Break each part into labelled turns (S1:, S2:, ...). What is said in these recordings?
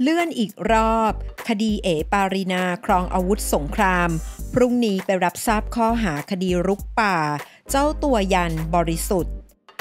S1: เลื่อนอีกรอบคดีเอ๋ปารีนาครองอาวุธสงครามพรุ่งนี้ไปรับทราบข้อหาคดีรุกป่าเจ้าตัวยันบริสุทธิ์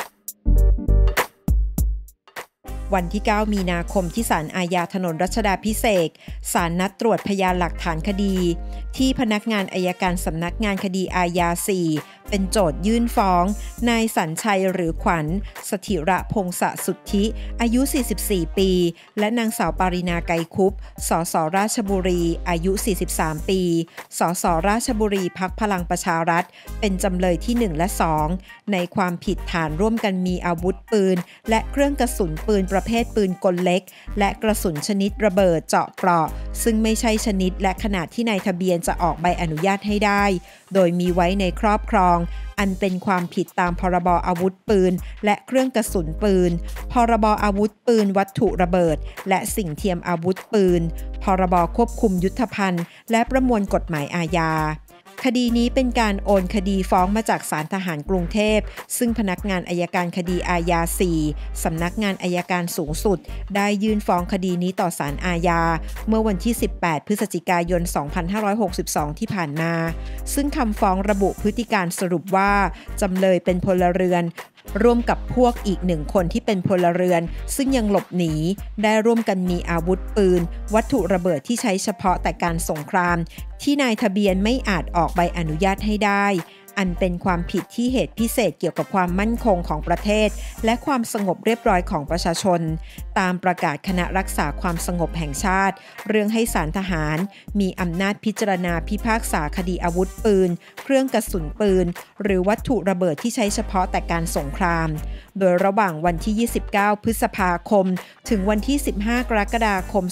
S1: วันที่ 9 มีนาคมที่ศาลอาญาถนนรัชดาภิเษกศาลนัดตรวจพยานหลักฐานคดีที่พนักงานอัยการสำนักงานคดีอาญา 4 เป็นโจทยื่นฟ้องนายสัญชัยหรือขวัญสถิระพงษสุทธิอายุ 44 ปีและนางสาวปารินาไกรคุปสสราชบุรีอายุ 43 ปีสสราชบุรีพรรคพลังประชารัฐเป็นจำเลยที่ 1 และ 2 ในความผิดฐานร่วมกันมีอาวุธปืนและเครื่องกระสุนปืนประเภทปืนกลเล็กและกระสุนชนิดระเบิดเจาะเกราะซึ่งไม่ใช่ชนิดและขนาดที่นายทะเบียนจะออกใบอนุญาตให้ได้โดยมีไว้ในครอบครองอันเป็นความผิดตามพรบอาวุธปืนและเครื่องกระสุนปืนพรบอาวุธปืนวัตถุระเบิดและสิ่งเทียมอาวุธปืนพรบควบคุมยุทธภัณฑ์และประมวลกฎหมายอาญาคดีนี้เป็นการโอนคดีฟ้องมาจากศาลทหารกรุงเทพซึ่งพนักงานอัยการคดีอาญา 4 สำนักงานอัยการสูงสุดได้ยื่นฟ้องคดีนี้ต่อศาลอาญาเมื่อวันที่ 18 พฤศจิกายน 2562 ที่ผ่านมาซึ่งคำฟ้องระบุพฤติการสรุปว่าจำเลยเป็นพลเรือนร่วมกับพวกอีก1 คนที่เป็นพลเรือนซึ่งยังหลบหนีได้ร่วมกันมีอาวุธปืนวัตถุระเบิดที่ใช้เฉพาะแต่การสงครามที่นายทะเบียนไม่อาจออกใบอนุญาตให้ได้อันเป็นความผิดที่เหตุพิเศษเกี่ยวกับความมั่นคงของประเทศและความสงบเรียบร้อยของประชาชนตามประกาศคณะรักษาความสงบแห่งชาติเรื่องให้ศาลทหารมีอำนาจพิจารณาพิพากษาคดีอาวุธปืนเครื่องกระสุนปืนหรือวัตถุระเบิดที่ใช้เฉพาะแต่การสงครามโดยระหว่างวันที่ 29 พฤษภาคมถึงวันที่ 15 กรกฎาคม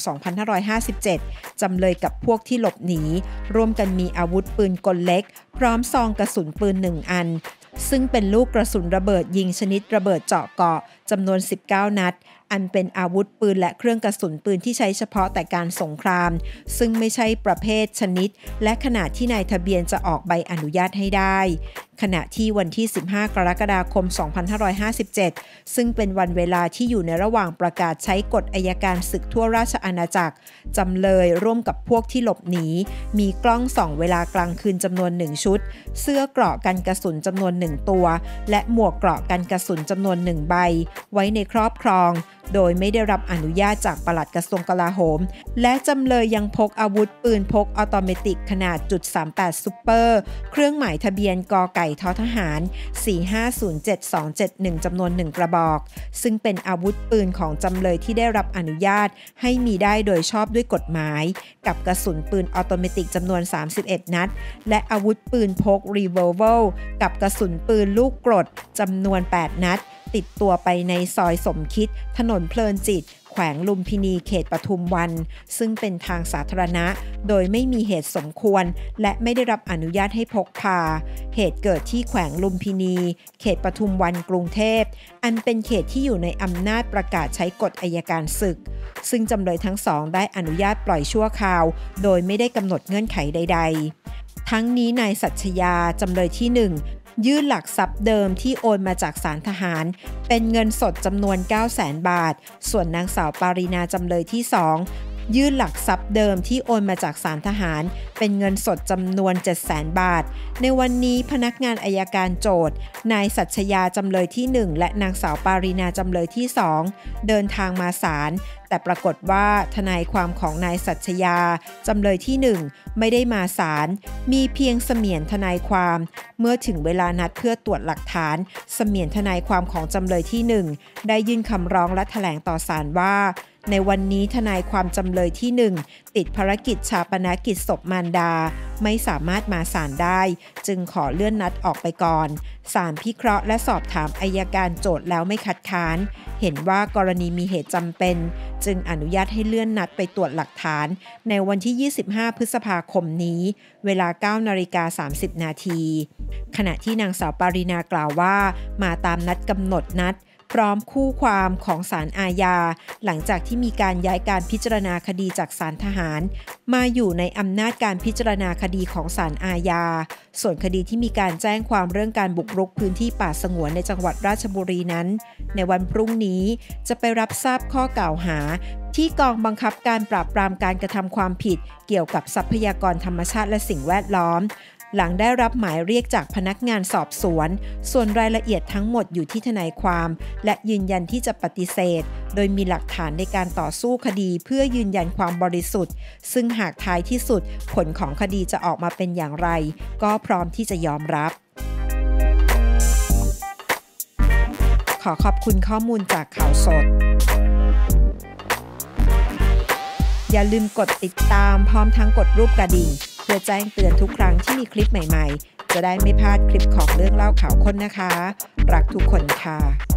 S1: 2557 จำเลยกับพวกที่หลบหนีร่วมกันมีอาวุธปืนกลเล็กพร้อมซองกระสุนปืน1 อันซึ่งเป็นลูกกระสุนระเบิดยิงชนิดระเบิดเจาะเกราะจำนวน 19 นัดอันเป็นอาวุธปืนและเครื่องกระสุนปืนที่ใช้เฉพาะแต่การสงครามซึ่งไม่ใช่ประเภทชนิดและขนาดที่นายทะเบียนจะออกใบอนุญาตให้ได้ขณะที่วันที่ 15 กรกฎาคม 2557 ซึ่งเป็นวันเวลาที่อยู่ในระหว่างประกาศใช้กฎอัยการศึกทั่วราชอาณาจักรจำเลยร่วมกับพวกที่หลบหนีมีกล้องส่องเวลากลางคืนจำนวน1 ชุดเสื้อเกราะกันกระสุนจำนวน1 ตัวและหมวกเกราะกันกระสุนจำนวน1 ใบไว้ในครอบครองโดยไม่ได้รับอนุญาตจากปลัดกระทรวงกลาโหมและจำเลยยังพกอาวุธปืนพกออโตเมติกขนาด.38ซุปเปอร์เครื่องหมายทะเบียนกไก่ททหาร 4507271 จำนวน1 กระบอกซึ่งเป็นอาวุธปืนของจำเลยที่ได้รับอนุญาตให้มีได้โดยชอบด้วยกฎหมายกับกระสุนปืนออโตเมติกจำนวน31 นัดและอาวุธปืนพกรีโวลเวอร์กับกระสุนปืนลูกกรดจำนวน8 นัดติดตัวไปในซอยสมคิดถนนเพลินจิตแขวงลุมพินีเขตปทุมวันซึ่งเป็นทางสาธารณะโดยไม่มีเหตุสมควรและไม่ได้รับอนุญาตให้พกพาเหตุเกิดที่แขวงลุมพินีเขตปทุมวันกรุงเทพอันเป็นเขตที่อยู่ในอำนาจประกาศใช้กฎอัยการศึกซึ่งจำเลยทั้งสองได้อนุญาตปล่อยชั่วคราวโดยไม่ได้กำหนดเงื่อนไขใดๆทั้งนี้นายสัชยาจำเลยที่ 1ยื่นหลักทรัพย์เดิมที่โอนมาจากศาลทหารเป็นเงินสดจำนวน 900,000 บาทส่วนนางสาวปารินาจำเลยที่ 2ยื่นหลักทรัพย์เดิมที่โอนมาจากศาลทหารเป็นเงินสดจำนวน 700,000 บาทในวันนี้พนักงานอัยการโจทก์นายสัชยาจำเลยที่ 1และนางสาวปารินาจำเลยที่ 2เดินทางมาศาลแต่ปรากฏว่าทนายความของนายสัชยาจำเลยที่ 1ไม่ได้มาศาลมีเพียงเสมียนทนายความเมื่อถึงเวลานัดเพื่อตรวจหลักฐานเสมียนทนายความของจำเลยที่ 1ได้ยื่นคำร้องและแถลงต่อศาลว่าในวันนี้ทนายความจำเลยที่ 1ติดภารกิจชาปนกิจศพมารดาไม่สามารถมาศาลได้จึงขอเลื่อนนัดออกไปก่อนศาลพิเคราะห์และสอบถามอัยการโจทก์แล้วไม่คัดค้านเห็นว่ากรณีมีเหตุจำเป็นจึงอนุญาตให้เลื่อนนัดไปตรวจหลักฐานในวันที่ 25 พฤษภาคมนี้เวลา 9:30 น.ขณะที่นางสาวปารินากล่าวว่ามาตามนัดกำหนดนัดพร้อมคู่ความของศาลอาญาหลังจากที่มีการย้ายการพิจารณาคดีจากศาลทหารมาอยู่ในอำนาจการพิจารณาคดีของศาลอาญาส่วนคดีที่มีการแจ้งความเรื่องการบุกรุกพื้นที่ป่าสงวนในจังหวัดราชบุรีนั้นในวันพรุ่งนี้จะไปรับทราบข้อกล่าวหาที่กองบังคับการปราบปรามการกระทำความผิดเกี่ยวกับทรัพยากรธรรมชาติและสิ่งแวดล้อมหลังได้รับหมายเรียกจากพนักงานสอบสวนส่วนรายละเอียดทั้งหมดอยู่ที่ทนายความและยืนยันที่จะปฏิเสธโดยมีหลักฐานในการต่อสู้คดีเพื่อยืนยันความบริสุทธิ์ซึ่งหากท้ายที่สุดผลของคดีจะออกมาเป็นอย่างไรก็พร้อมที่จะยอมรับขอขอบคุณข้อมูลจากข่าวสดอย่าลืมกดติดตามพร้อมทั้งกดรูปกระดิ่งเพื่อแจ้งเตือนทุกครั้งที่มีคลิปใหม่ๆจะได้ไม่พลาดคลิปของเรื่องเล่าข่าวค้นนะคะรักทุกคนค่ะ